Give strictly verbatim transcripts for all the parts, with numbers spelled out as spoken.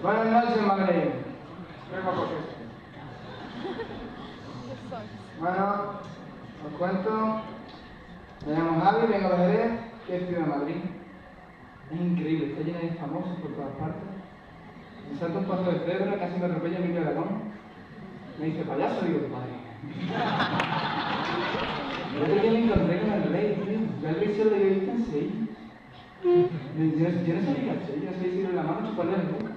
Buenas noches, Madrid. Vengo por eso. Bueno, os cuento. Me llamo Javi, vengo de Jerez, que es ciudad de Madrid. Es increíble, está llena de famosos por todas partes. Me salta un paso de cebra, casi me atropella Emilio Aragón. Me dice, payaso, digo, tu padre. El otro día me encontré con el rey, tío. Yo al rey se lo había visto en Sevilla. Yo no sabía, yo no sabía si en la mano chuparle el boca.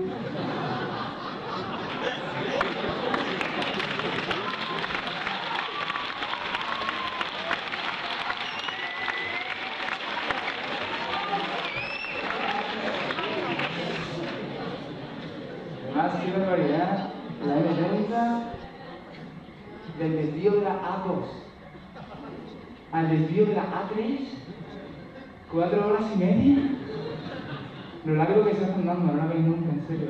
Además, qué barbaridad, la eme treinta del desvío de la A dos al desvío de la A tres, cuatro horas y media. Lo largo que se está andando, no la veis nunca, en serio.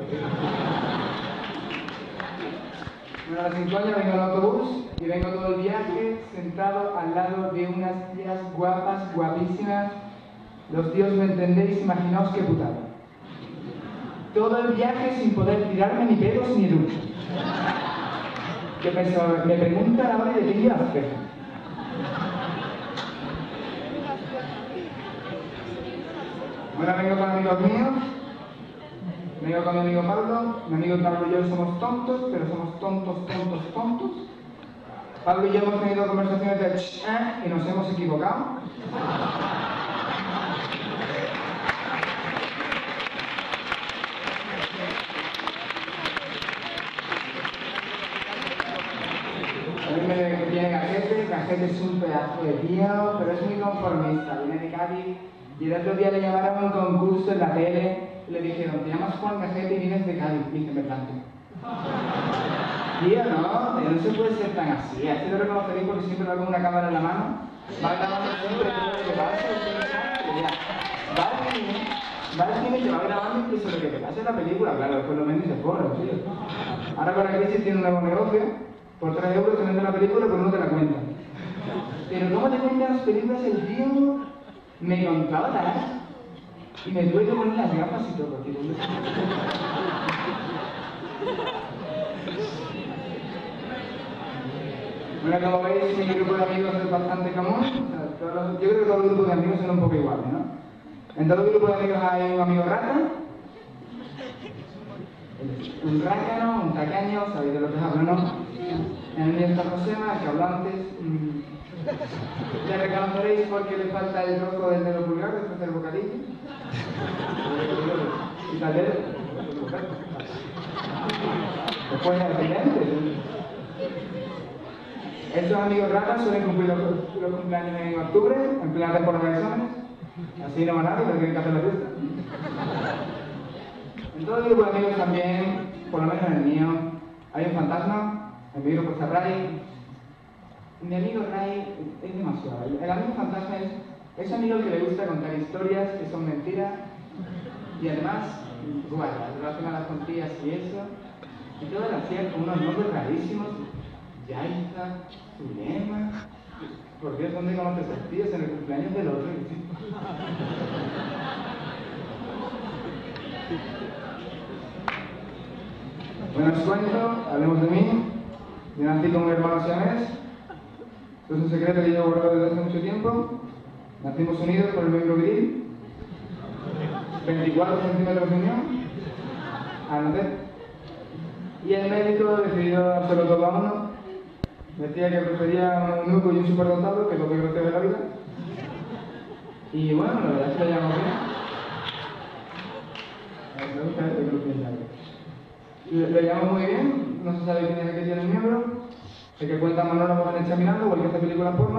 Bueno, a las cinco años vengo en autobús y vengo todo el viaje sentado al lado de unas tías guapas, guapísimas. Los tíos me entendéis, imaginaos qué putada. Todo el viaje sin poder tirarme ni pedos ni ducha. ¿Qué pensaba? Me preguntan ahora de qué iba a hacer. Bueno, vengo con amigos míos. Vengo con mi amigo Pablo. Mi amigo Pablo y yo somos tontos, pero somos tontos, tontos, tontos. Pablo y yo hemos tenido conversaciones de ch, eh, y nos hemos equivocado. A mí me tiene Cajete, Cajete es un pedazo de tío, pero es muy conformista, viene de Cádiz. Y el otro día le llamaron a un concurso en la tele y le dijeron, te llamas Juan Cajete y vienes de Cádiz. Y dice, me planteo. Tío, no, no se puede ser tan así. Este lo reconoceréis porque siempre va con una cámara en la mano. Va grabando siempre todo lo que pasa, ustedes saben, ya. Va al cine, va al cine y te va grabando incluso lo que te pasa en la película. Claro, después lo vende y se forra, tío. Ahora con la crisis tiene un nuevo negocio. Por tres euros te vende la película, pero no te la cuenta. Pero ¿cómo te cuentan las películas el tío? Me contaba nada y me tuve que poner las gafas y todo, tío. Bueno, como veis, mi grupo de amigos es bastante común. O sea, todos los, yo creo que todos los grupos de amigos son un poco iguales, ¿no? En todo el grupo de amigos hay un amigo rata, un rácano, un tacaño, sabéis de lo que hablo, ¿no? En el mío está Josema, el que habló antes. Mmm, le reconoceréis porque le falta el rojo del dedo pulgar después del bocadillo. Y tal vez. Después del accidente. Estos amigos ratas suelen cumplir los, los cumpleaños en octubre, en plena temporada de exámenes. Así no va nadie, pero tienen que hacer la fiesta. En todo el grupo de amigos también, por lo menos en el mío, hay un fantasma. En mi grupo está Ray. Mi amigo Ray es demasiado. El amigo fantasma es ese amigo que le gusta contar historias que son mentiras y además, bueno, relacionadas con tías y eso. Y todas las tías con unos nombres rarísimos. Yaiza, Zulema. Por Dios, ¿dónde conoces a esas tías? En el cumpleaños del otro. Bueno, os cuento, hablemos de mí. Yo nací con un hermano siamés. Esto es un secreto que llevo guardado desde hace mucho tiempo. Nacimos unidos por el miembro viril. veinticuatro centímetros de unión. Al nacer. Y el médico decidió hacerlo todo a uno. Decía que prefería un nuco y un superdotado, que es lo que creo de la vida. Y bueno, la verdad es que lo llamamos bien. Me gusta este grupo de Lo llamo muy bien, no se sabe quién es el que tiene el miembro. El que cuenta monólogos en el Chaminando o el que hace películas porno.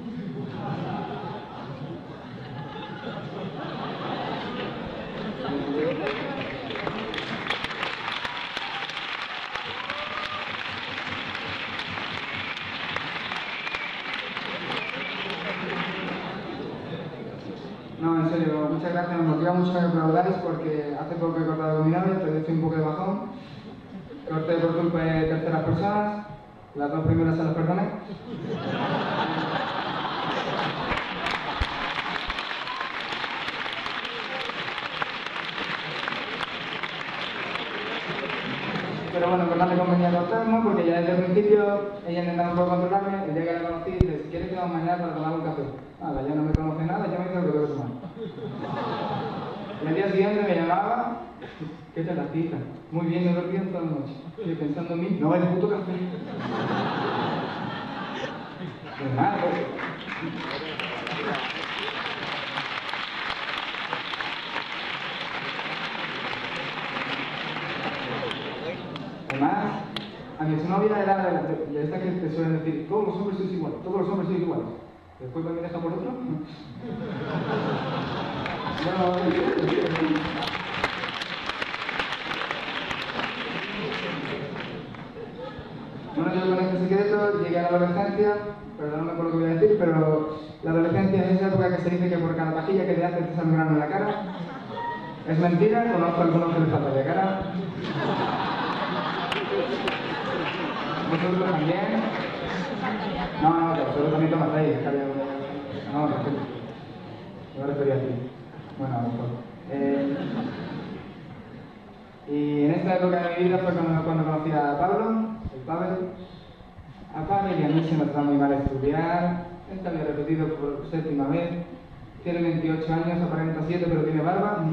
No, en serio, muchas gracias, me motiva mucho que me aplaudáis porque hace poco he cortado con mi novia, entonces estoy un poco de bajón. Corté por culpa de terceras personas, las dos primeras se las perdoné. Pero bueno, que no le convenía contarme porque ya desde el principio ella intentaba un poco controlarme. El día que la conocí, dice, si quieres quedamos mañana para tomar un café. Nada, ya no me conoce nada, ya me dice lo que tengo que tomar. Y al día siguiente me llamaba, ¿qué tal la cita? Muy bien, me he dormido toda la noche. Estoy pensando en mí, no, el puto café. Pues nada, pues. Además, a mi exnovia era de, de, de esta que te suelen decir, todos los hombres sois iguales, todos los hombres sois iguales. Después me deja por otro. Bueno, yo con este secreto llegué a la adolescencia, perdóname por lo que voy a decir, pero la adolescencia es esa época que se dice que por cada pajilla que te haces te sale un grano en la cara. Es mentira, conozco a algunos que les falta de cara. ¿Vosotros también? No, no, vosotros también tomasteis, es que había... No, no, no me refería a ti. Bueno, a lo mejor. Eh... Y en esta época de mi vida fue cuando, cuando conocí a Pablo, el Pavel. A Pavel y a mí se nos da muy mal estudiar. Esta había repetido por séptima vez. Tiene veintiocho años, aparenta siete, pero tiene barba.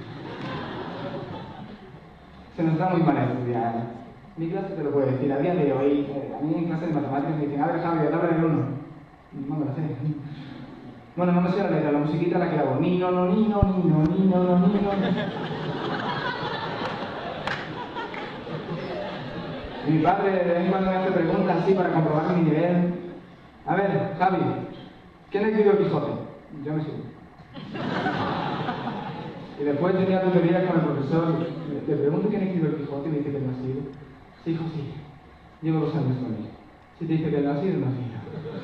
Se nos da muy mal estudiar. Mi clase te lo puede decir, a día de hoy, eh, a mí en clase de matemáticas me dicen, a ver Javi, dame el uno. No me lo sé. Bueno, no me sé la letra, la musiquita la que hago. Ni no, no, ni no, ni no, ni no, no, ni no. Mi padre de vez en cuando me hace preguntas así para comprobar mi nivel. A ver, Javi, ¿quién escribió el Quijote? Yo me sigo. Y después tenía tutorías con el profesor. Le pregunto quién escribió el Quijote y me dice que no ha sido. Sí, hijo, sí. Llevo dos años con él. Si te dice que no ha sido, no ha sido.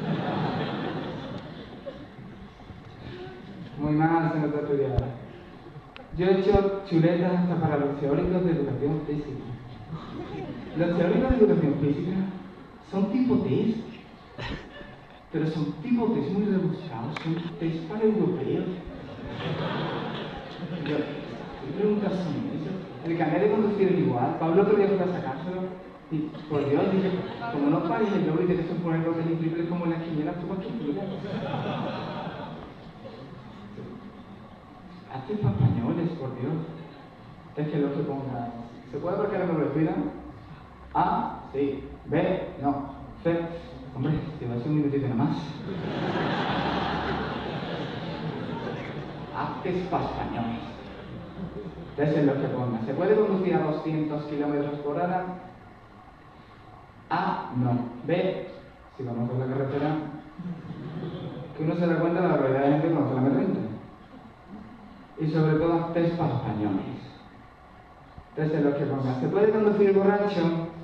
Muy mal se nos ha estudiado. Yo he hecho chuletas hasta para los teóricos de educación física. Los teóricos de educación física son tipo test, pero son tipo test muy rebuscados, son test para europeos. Yo, ¿qué preguntas son esas? El carnet de conducir es igual. Pablo otro día fue a sacárselo y, por Dios, dije, como no pares el doble y tienes que poner dobles y triples como en las quinielas, tú cualquier cosa. Hazte para españoles, por Dios. Es que lo que pongas. ¿Se puede marcar el respira? A, sí. B, no. C, hombre, te va a ser un minutito nada más. Hazte para españoles. Entonces lo que pongas. ¿Se puede conducir a doscientos kilómetros por hora? A, no. B, si vamos por la carretera, que uno se da cuenta de la realidad de gente que conoce la M treinta. Y sobre todo hazte para españoles. Entonces lo que pongas. ¿Se puede conducir borracho?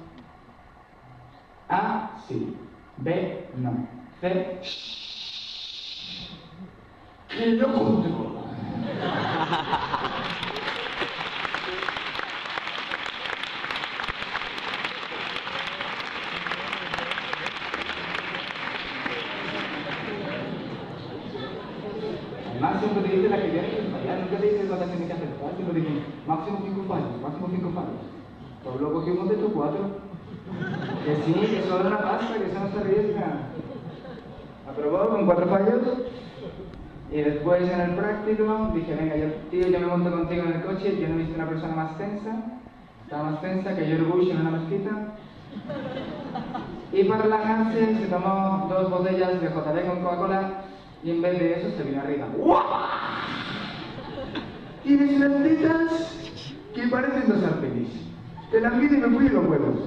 A, sí. B, no. C, que no controla. Además siempre te dice la que tienes que fallar, nunca te dice cuántas tienes que acertar, siempre te dicen máximo cinco fallos, máximo cinco fallos. Todos lo cogimos de estos cuatro. Que sí, que eso es una pasta, que eso no se arriesga. Aprobó con cuatro fallos. Y después en el práctico dije, venga, yo, tío, yo me monto contigo en el coche, yo no he visto una persona más tensa, estaba más tensa que yo Bush en una mezquita. Y para relajarse se tomó dos botellas de J B con Coca-Cola y en vez de eso se vino arriba. ¡Guapa! Tienes unas tetas que parecen dos arpenis. Te las vi y me fui de los huevos.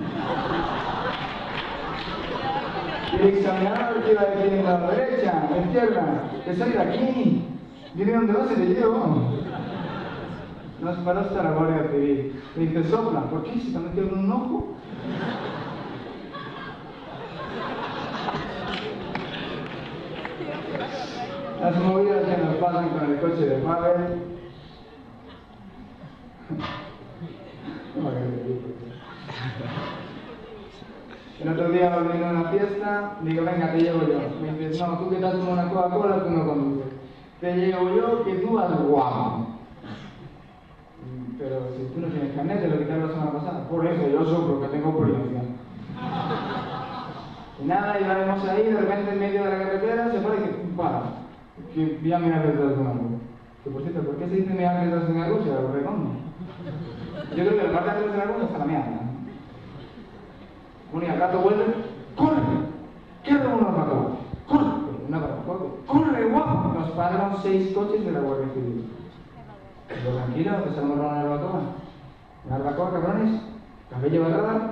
Y el examinador que iba a decir en la derecha, en la izquierda, que sale de aquí. Dime dónde vas y te llevo. Nos paró hasta la Guardia Civil. Me dice, sopla. ¿Por qué? ¿Se te ha metido en un ojo? Las movidas que nos pasan con el coche de Pavel. El otro día volviendo a una fiesta, digo, venga, te llevo yo. Me dice, no, tú que te has tomado una Coca-Cola, tú no conduces. Te llevo yo, que tú vas guapo. pero si tú no tienes carnet, te lo quitaron la semana pasada. Por eso yo sufro, que tengo experiencia. Y nada, íbamos ahí, de repente en medio de la carretera se para y dice, para, que voy a mirar detrás de un árbol. Que por cierto, ¿por qué se dice mirar detrás de un árbol? Se lo redondo. Yo creo que el parte de detrás del árbol está la mierda. Uno y al rato vuelve, ¡corre! ¿Qué hace una barbacoa? ¡Corre! Una barbacoa. ¡Corre, guapo! Nos pararon seis coches de la Guardia Civil. Yo tranquilo, que se lo morraron a la barbacoa. ¿Una barbacoa, cabrones? ¿Café lleva radar?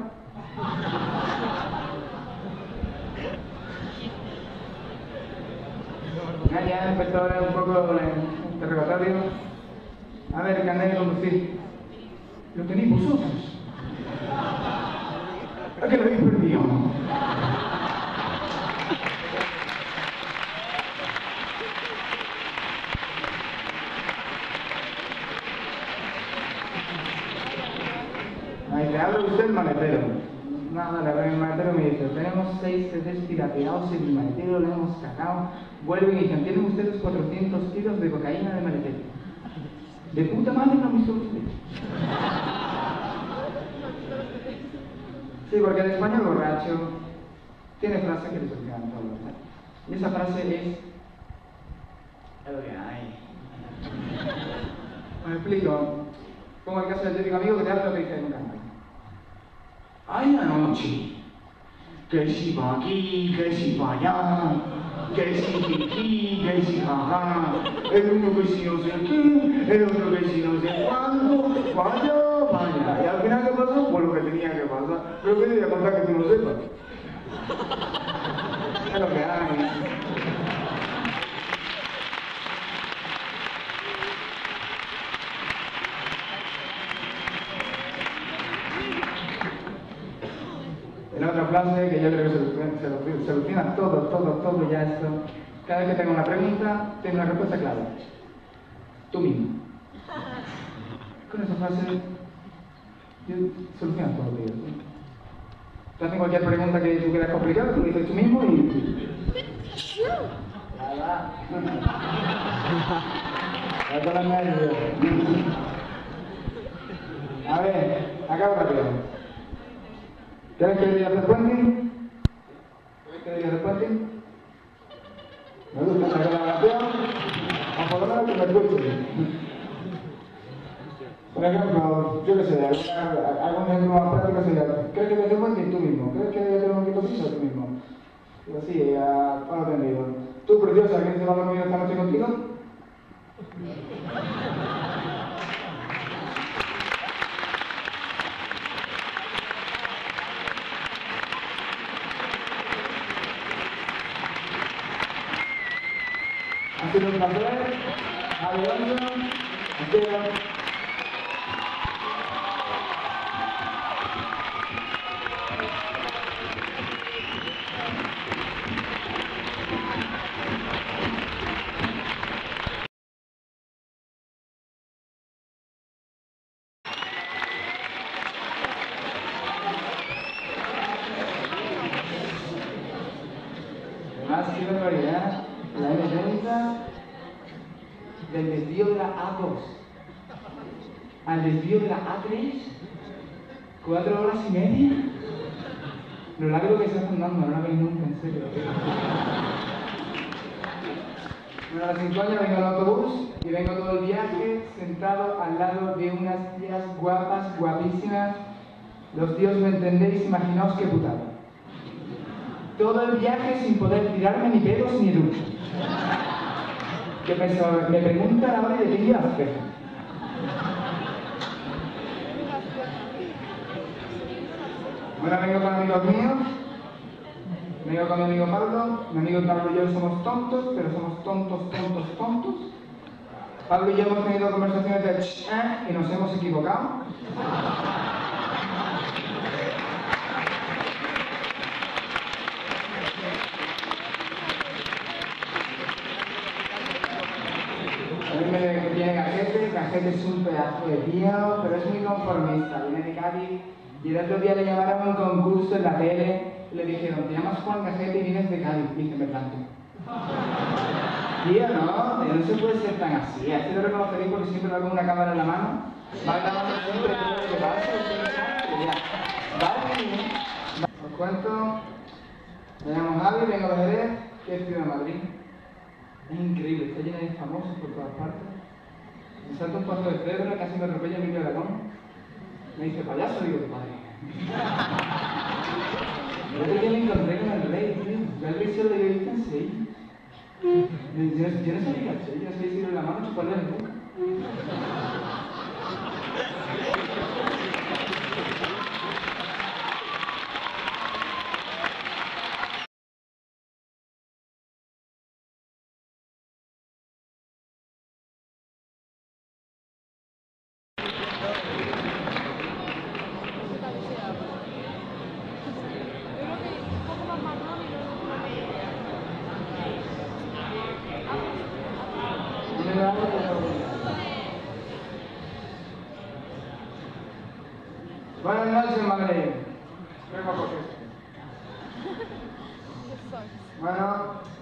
Ah, ya empezó a ver un poco el interrogatorio. A ver, carnet de conducir. ¿Lo tenéis vosotros? ¿A qué lo habéis perdido? Ahí le habla usted el maletero. Nada, le habla el maletero y me dice, tenemos seis C Ds pirateados en el maletero, lo hemos sacado. Vuelven y dicen, tienen ustedes cuatrocientos kilos de cocaína de maletero. De puta madre no me hizo usted. Sí, porque el español borracho tiene frases que le solucionan todo, ¿verdad? Y esa frase es... es lo que hay. Me explico. Como el caso del típico amigo que te habla lo que dice en un canto. Hay una noche, que si pa' aquí, que si pa' allá, que si jiji, que si jaja, el uno que si no sé qué, el otro que si no sé cuándo, vaya, vaya. Y al final, ¿qué pasó? Pues lo que tenía que pasar. Pero ¿qué te voy a contar que tú no sepas? Es lo que hay. La otra frase que yo creo que se soluciona todo, todo, todo ya esto. Cada vez que tengo una pregunta, tengo una respuesta clara. Tú mismo. Con esa frase, yo solucionas todo, tío. Te hacen cualquier pregunta que tú quieras complicada, tú lo dices tú mismo y... Nada. A ver, acabo rápido. ¿Quieres que diga el puente? ¿Quieres que diga el puente? Me gusta la colaboración, o por lo menos que me escuchen. Por ejemplo, yo qué sé, algún ejemplo más práctico sería, ¿crees que diga el puente? Tú mismo. ¿Crees que diga el puente? Tú mismo. Y así, a palo tendido. Tú, preciosa, ¿quieres se va a dormir esta noche contigo? Ha sido un placer. Adiós. Adiós. Además, qué barbaridad. La eme treinta del desvío de la A dos al desvío de la A tres, cuatro horas y media. Lo largo que se está andando, no la veis nunca, en serio. Bueno, a las cinco años vengo al autobús y vengo todo el viaje sentado al lado de unas tías guapas, guapísimas. Los tíos me entendéis, imaginaos qué putada. Todo el viaje sin poder tirarme ni pedos ni ducha. Que pensaba, me preguntan ahora de qué iba a hacer. Bueno, vengo con amigos míos. Vengo con mi amigo Pablo. Mi amigo Pablo y yo somos tontos, pero somos tontos, tontos, tontos. Pablo y yo hemos tenido conversaciones de ch, eh, y nos hemos equivocado. A mí me viene Cajete, Cajete es un pedazo de tío, pero es muy conformista, viene de Cádiz, y el otro día le llamaron a un concurso en la tele, y le dijeron, te llamas Juan Cajete y vienes de Cádiz, y dice, me planto. Tío, no, tío, no se puede ser tan así. Así lo reconoceréis porque siempre va con una cámara en la mano. Va grabando siempre todo lo que pasa. Vale, bien. Os cuento. Me llamo Javi, vengo de Jerez, que estudio en Madrid. Es increíble, está llena de famosos por todas partes. Me salta un paso de Pedro, casi me atropella Emilio Aragón. Me dice payaso, digo, tu padre. El otro día me encontré con el rey, tío. Yo al rey se lo había visto en Sevilla. Yo, yo, yo no sabía, yo no sabía si en la mano chuparle el boca. Buenas noches, Madrid. Vengo por qué. Bueno.